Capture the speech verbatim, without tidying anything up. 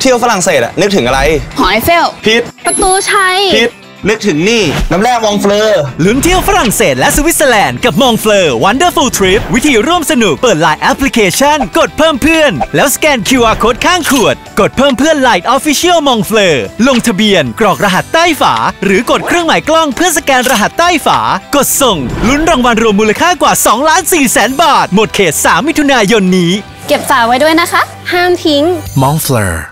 เที่ยวฝรั่งเศสอะนึกถึงอะไรหอไอเฟลผิดประตูชัยผิดนึกถึงนี่น้ำแร่มองเฟลอลุ้นเที่ยวฝรั่งเศสและสวิตเซอร์แลนด์กับมองเฟลอ Wonderful Trip วิธีร่วมสนุกเปิด ไลน์ แอปพลิเคชันกดเพิ่มเพื่อนแล้วสแกน คิว อาร์ Code ข้างขวดกดเพิ่มเพื่อน ไลน์ Official มองเฟลอลงทะเบียนกรอกรหัสใต้ฝาหรือกดเครื่องหมายกล้องเพื่อสแกนรหัสใต้ฝากดส่งลุ้นรางวัลรวมมูลค่ากว่าสองล้านสี่แสนบาทหมดเขตสามมิถุนายนนี้เก็บฝาไว้ด้วยนะคะห้ามทิ้งมองเฟลอ